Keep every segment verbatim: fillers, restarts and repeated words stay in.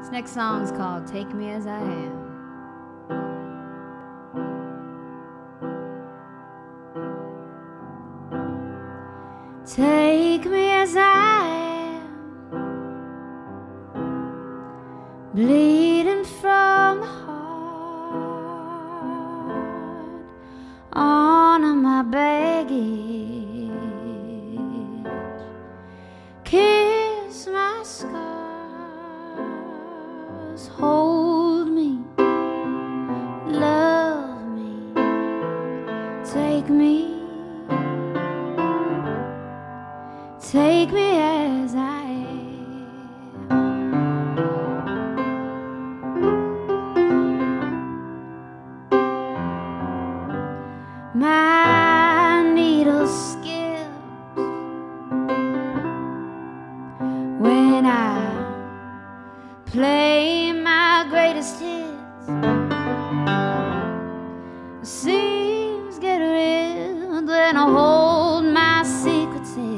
This next song is called Take Me As I Am. Take me as I am, bleeding from the heart, on my baggage, kiss my scars, hold me, love me, take me. Take me as I am. My needle skips when I play my greatest hits. Seams get ripped when I hold my secrets in.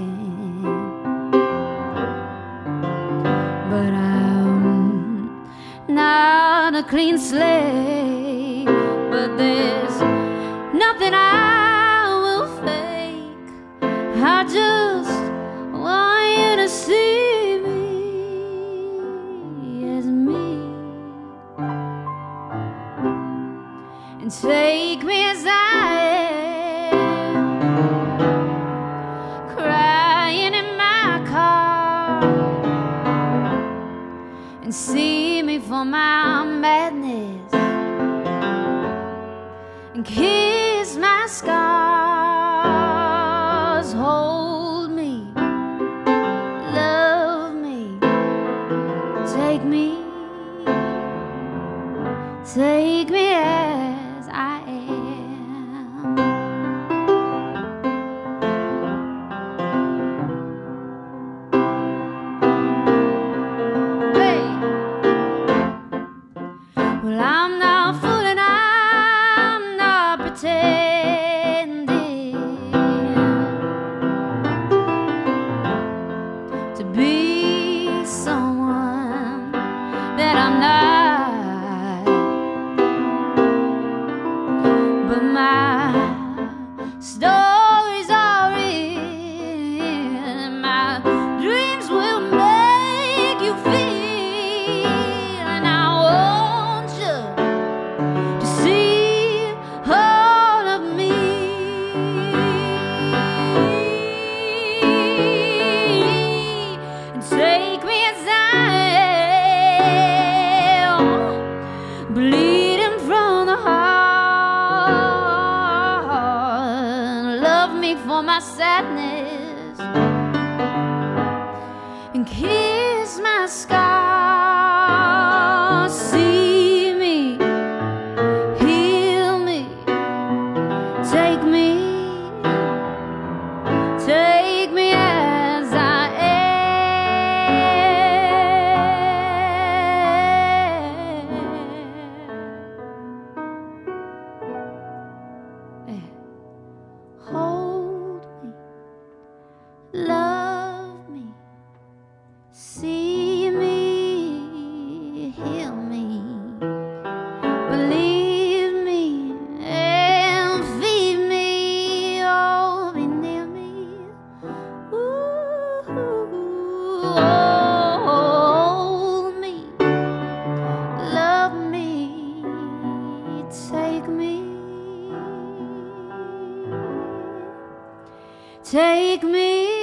But I'm not a clean slate, but there's nothing I will fake. I just want you to see me as me, and take me as I am, crying in my car, and see me for my madness, and kiss my scars, hold me, love me, take me, take me as I am. Well, I'm not fooling, I'm not pretending to be someone that I'm not, but my stories are real, and my dreams will make you feel, and I want you to see all of me, and take me as I am, bleeding from the heart, love me for my sadness, and kiss my scars, see me, heal me, take me, take me as I am. Hold me, love me, see me, heal me, believe me, and feed me, oh, be near me. Ooh, hold me, love me, take me, take me.